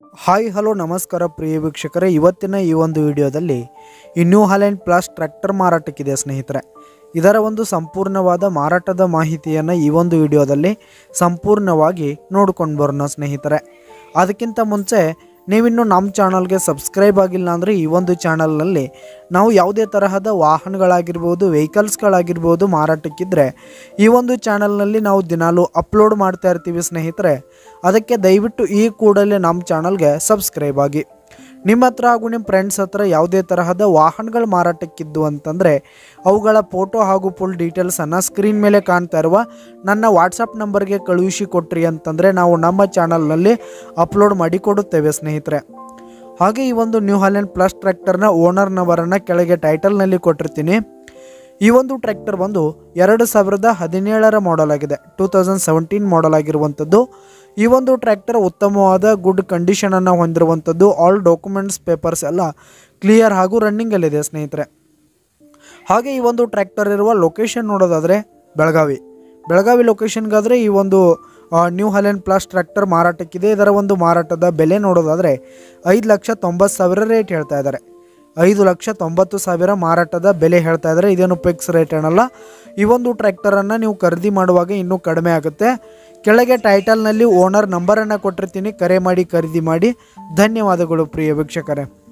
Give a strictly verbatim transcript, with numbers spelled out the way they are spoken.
Hi hello ನಮಸ್ಕಾರ ಪ್ರಿಯ ವೀಕ್ಷಕರೇ, ಇವತ್ತಿನ ಈ ಒಂದು ವಿಡಿಯೋದಲ್ಲಿ ಈ ನ್ಯೂ ಹಾಲೆಂಡ್ ಪ್ಲಸ್ ಟ್ರ್ಯಾಕ್ಟರ್ ಮಾರಾಟಕ್ಕಿದೆ ಸ್ನೇಹಿತರೆ. ಇದರ ಒಂದು ಸಂಪೂರ್ಣವಾದ ಮಾರಾಟದ ಮಾಹಿತಿಯನ್ನು ಈ ಒಂದು ವಿಡಿಯೋದಲ್ಲಿ ಸಂಪೂರ್ಣವಾಗಿ ನೋಡ್ಕೊಂಡು ಬರೋಣ ಸ್ನೇಹಿತರೆ. ಅದಕ್ಕಿಂತ ಮುಂಚೆ ನೀವಿನ್ನು ನಮ್ಮ ಚಾನಲ್ಗೆ ಸಬ್ಸ್ಕ್ರೈಬ್ ಆಗಿಲ್ಲ ಅಂದರೆ ಈ ಒಂದು ಚಾನಲ್ನಲ್ಲಿ ನಾವು ಯಾವುದೇ ತರಹದ ವಾಹನಗಳಾಗಿರ್ಬೋದು, ವೆಹಿಕಲ್ಸ್ಗಳಾಗಿರ್ಬೋದು ಮಾರಾಟಕ್ಕಿದ್ರೆ ಈ ಒಂದು ಚಾನಲ್ನಲ್ಲಿ ನಾವು ದಿನಾಲೂ ಅಪ್ಲೋಡ್ ಮಾಡ್ತಾ ಇರ್ತೀವಿ ಸ್ನೇಹಿತರೆ. ಅದಕ್ಕೆ ದಯವಿಟ್ಟು ಈ ಕೂಡಲೇ ನಮ್ಮ ಚಾನಲ್ಗೆ ಸಬ್ಸ್ಕ್ರೈಬ್ ಆಗಿ. ನಿಮ್ಮ ಹತ್ರ ಹಾಗೂ ನಿಮ್ಮ ಫ್ರೆಂಡ್ಸ್ ಹತ್ರ ಯಾವುದೇ ತರಹದ ವಾಹನಗಳು ಮಾರಾಟಕ್ಕಿದ್ದು ಅಂತಂದರೆ ಅವುಗಳ ಫೋಟೋ ಹಾಗೂ ಫುಲ್ ಡೀಟೇಲ್ಸನ್ನು ಸ್ಕ್ರೀನ್ ಮೇಲೆ ಕಾಣ್ತಾ ಇರುವ ನನ್ನ ವಾಟ್ಸಪ್ ನಂಬರ್ಗೆ ಕಳುಹಿಸಿ ಕೊಟ್ರಿ ಅಂತಂದರೆ ನಾವು ನಮ್ಮ ಚಾನಲ್ನಲ್ಲಿ ಅಪ್ಲೋಡ್ ಮಾಡಿ ಕೊಡುತ್ತೇವೆ ಸ್ನೇಹಿತರೆ. ಹಾಗೆ ಈ ಒಂದು ನ್ಯೂ ಹಾಲೆಂಡ್ ಪ್ಲಸ್ ಟ್ರ್ಯಾಕ್ಟರ್ನ ಓನರ್ ನಂಬರನ್ನು ಕೆಳಗೆ ಟೈಟಲ್ನಲ್ಲಿ ಕೊಟ್ಟಿರ್ತೀನಿ. ಈ ಒಂದು ಟ್ರ್ಯಾಕ್ಟರ್ ಬಂದು ಎರಡು ಸಾವಿರದ ಹದಿನೇಳರ ಮಾಡಲ್ ಆಗಿದೆ, ಟೂ ತೌಸಂಡ್ ಸೆವೆಂಟೀನ್ ಮಾಡಲ್ ಆಗಿರುವಂಥದ್ದು. ಈ ಒಂದು ಟ್ರ್ಯಾಕ್ಟರ್ ಉತ್ತಮವಾದ ಗುಡ್ ಕಂಡೀಷನನ್ನು ಹೊಂದಿರುವಂಥದ್ದು. ಆಲ್ ಡಾಕ್ಯುಮೆಂಟ್ಸ್ ಪೇಪರ್ಸ್ ಎಲ್ಲ ಕ್ಲಿಯರ್ ಹಾಗೂ ರನ್ನಿಂಗಲ್ಲಿದೆ ಸ್ನೇಹಿತರೆ. ಹಾಗೆ ಈ ಒಂದು ಟ್ರ್ಯಾಕ್ಟರ್ ಇರುವ ಲೊಕೇಶನ್ ನೋಡೋದಾದರೆ ಬೆಳಗಾವಿ ಬೆಳಗಾವಿ ಲೊಕೇಶನ್ಗಾದರೆ ಈ ಒಂದು ನ್ಯೂ ಹಾಲೆಂಡ್ ಪ್ಲಸ್ ಟ್ರ್ಯಾಕ್ಟರ್ ಮಾರಾಟಕ್ಕಿದೆ. ಇದರ ಒಂದು ಮಾರಾಟದ ಬೆಲೆ ನೋಡೋದಾದರೆ ಐದು ಲಕ್ಷ ತೊಂಬತ್ತು ಸಾವಿರ ರೇಟ್ ಹೇಳ್ತಾ ಇದ್ದಾರೆ. ಐದು ಲಕ್ಷ ತೊಂಬತ್ತು ಸಾವಿರ ಮಾರಾಟದ ಬೆಲೆ ಹೇಳ್ತಾ ಇದ್ದಾರೆ. ಇದೇನು ಫಿಕ್ಸ್ ರೇಟ್ ಏನಲ್ಲ. ಈ ಒಂದು ಟ್ರ್ಯಾಕ್ಟರನ್ನು ನೀವು ಖರೀದಿ ಮಾಡುವಾಗ ಇನ್ನೂ ಕಡಿಮೆ ಆಗುತ್ತೆ. ಕೆಳಗೆ ಟೈಟಲ್ನಲ್ಲಿ ಓನರ್ ನಂಬರನ್ನು ಕೊಟ್ಟಿರ್ತೀನಿ, ಕರೆ ಮಾಡಿ ಖರೀದಿ ಮಾಡಿ. ಧನ್ಯವಾದಗಳು ಪ್ರಿಯ ವೀಕ್ಷಕರೇ.